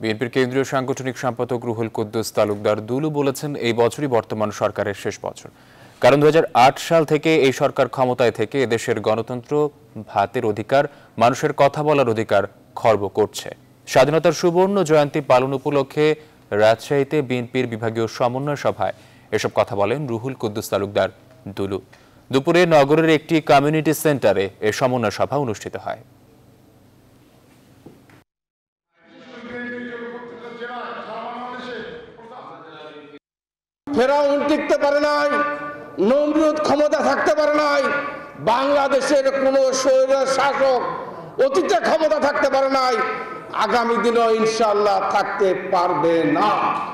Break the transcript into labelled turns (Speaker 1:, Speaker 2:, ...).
Speaker 1: বিএনপির কেন্দ্রীয় সাংগঠনিক সম্পাদক রুহুল কুদ্দুস তালুকদার দুলু বলেছেন, এই বছরই বর্তমান সরকারের শেষ বছর। কারণ 2008 সাল থেকে এই সরকার ক্ষমতায় থেকে এদেশের গণতন্ত্র, ভাতের অধিকার, মানুষের কথা বলার অধিকার খর্ব করছে। স্বাধীনতার সুবর্ণ জয়ন্তী পালন উপলক্ষে রাজশাহীতে বিএনপির বিভাগীয় সমন্বয় সভায় এসব কথা বলেন রুহুল কুদ্দুস তালুকদার দুলু। দুপুরে নগরের একটি কমিউনিটি সেন্টারে এ সমন্বয় সভা অনুষ্ঠিত হয়।
Speaker 2: ফেরাউন টিকতে পারে নাই, নমরুদ ক্ষমতা থাকতে পারে নাই, বাংলাদেশের কোন স্বৈর শাসক অতীতে ক্ষমতা থাকতে পারে নাই, আগামী দিনও ইনশাআল্লাহ থাকতে পারবে না।